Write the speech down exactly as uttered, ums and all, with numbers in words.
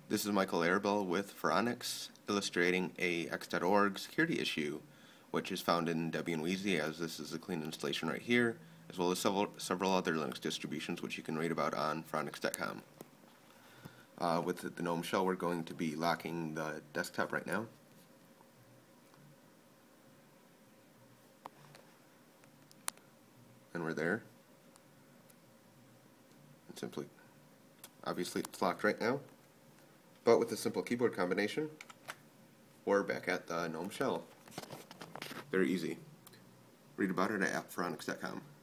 This is Michael Arabell with Phoronix, illustrating a X dot org security issue, which is found in Debian Wheezy, as this is a clean installation right here, as well as several, several other Linux distributions which you can read about on Phoronix dot com. Uh, with the GNOME shell, we're going to be locking the desktop right now. And we're there. And simply, obviously it's locked right now, but with a simple keyboard combination, we're back at the GNOME shell. Very easy. Read about it at Phoronix dot com.